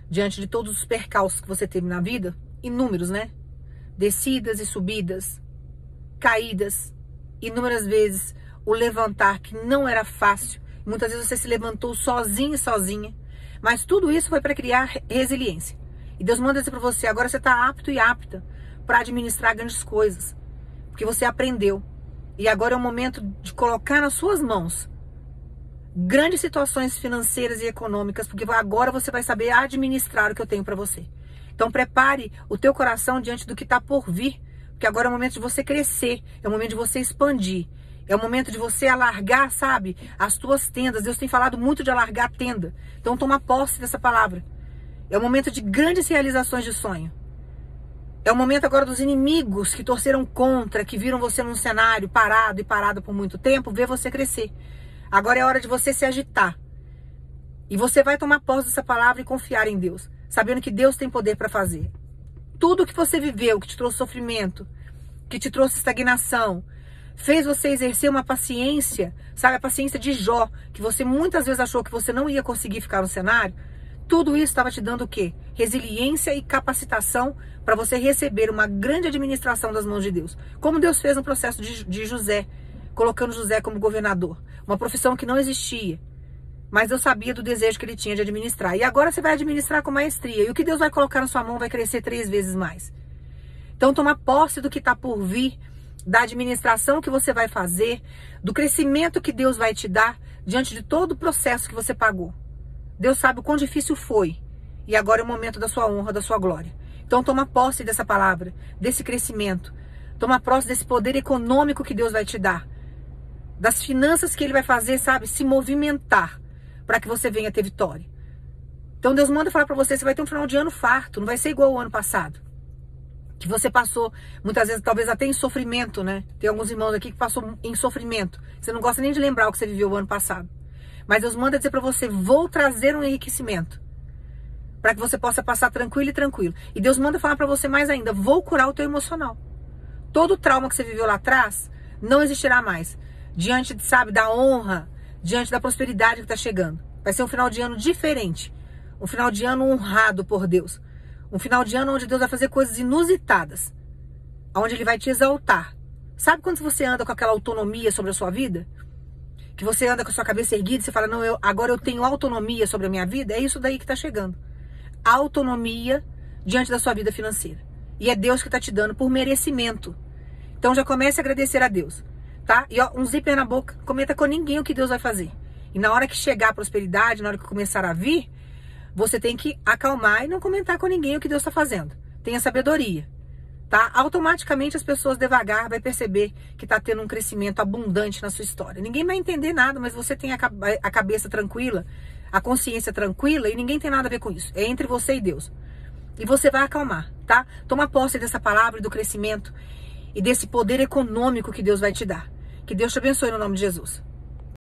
diante de todos os percalços que você teve na vida, inúmeros, né? Descidas e subidas, caídas, inúmeras vezes o levantar que não era fácil. Muitas vezes você se levantou sozinho e sozinha, mas tudo isso foi para criar resiliência. E Deus manda dizer para você, agora você está apto e apta para administrar grandes coisas, porque você aprendeu. E agora é o momento de colocar nas suas mãos grandes situações financeiras e econômicas, porque agora você vai saber administrar o que eu tenho para você. Então prepare o teu coração diante do que está por vir, porque agora é o momento de você crescer, é o momento de você expandir, é o momento de você alargar, sabe, as tuas tendas. Deus tem falado muito de alargar a tenda, então toma posse dessa palavra. É o momento de grandes realizações de sonho. É o momento agora dos inimigos que torceram contra, que viram você num cenário parado e parado por muito tempo, ver você crescer. Agora é hora de você se agitar. E você vai tomar posse dessa palavra e confiar em Deus, sabendo que Deus tem poder para fazer. Tudo que você viveu, que te trouxe sofrimento, que te trouxe estagnação, fez você exercer uma paciência, sabe, a paciência de Jó, que você muitas vezes achou que você não ia conseguir ficar no cenário. Tudo isso estava te dando o quê? Resiliência e capacitação para você receber uma grande administração das mãos de Deus. Como Deus fez no processo de José, colocando José como governador. Uma profissão que não existia. Mas Deus sabia do desejo que ele tinha de administrar. E agora você vai administrar com maestria. E o que Deus vai colocar na sua mão vai crescer 3 vezes mais. Então toma posse do que está por vir, da administração que você vai fazer, do crescimento que Deus vai te dar diante de todo o processo que você pagou. Deus sabe o quão difícil foi. E agora é o momento da sua honra, da sua glória. Então toma posse dessa palavra, desse crescimento. Toma posse desse poder econômico que Deus vai te dar. Das finanças que Ele vai fazer, sabe, se movimentar para que você venha ter vitória. Então Deus manda falar para você, você vai ter um final de ano farto, não vai ser igual ao ano passado. Que você passou, muitas vezes, talvez até em sofrimento, né? Tem alguns irmãos aqui que passou em sofrimento. Você não gosta nem de lembrar o que você viveu o ano passado. Mas Deus manda dizer para você, vou trazer um enriquecimento. Para que você possa passar tranquilo e tranquilo. E Deus manda falar para você mais ainda, vou curar o teu emocional. Todo o trauma que você viveu lá atrás, não existirá mais. Diante, sabe, da honra, diante da prosperidade que está chegando. Vai ser um final de ano diferente. Um final de ano honrado por Deus. Um final de ano onde Deus vai fazer coisas inusitadas. Onde Ele vai te exaltar. Sabe quando você anda com aquela autonomia sobre a sua vida? Que você anda com a sua cabeça erguida e você fala, não, agora eu tenho autonomia sobre a minha vida? É isso daí que está chegando. Autonomia diante da sua vida financeira. E é Deus que está te dando por merecimento. Então já comece a agradecer a Deus. Tá? E ó, um zíper na boca, comenta com ninguém o que Deus vai fazer. E na hora que chegar a prosperidade, na hora que começar a vir, você tem que acalmar e não comentar com ninguém o que Deus está fazendo. Tenha sabedoria. Tá? Automaticamente as pessoas devagar vai perceber que está tendo um crescimento abundante na sua história. Ninguém vai entender nada, mas você tem a cabeça tranquila, a consciência tranquila e ninguém tem nada a ver com isso. É entre você e Deus. E você vai acalmar, tá? Toma posse dessa palavra e do crescimento e desse poder econômico que Deus vai te dar. Que Deus te abençoe no nome de Jesus.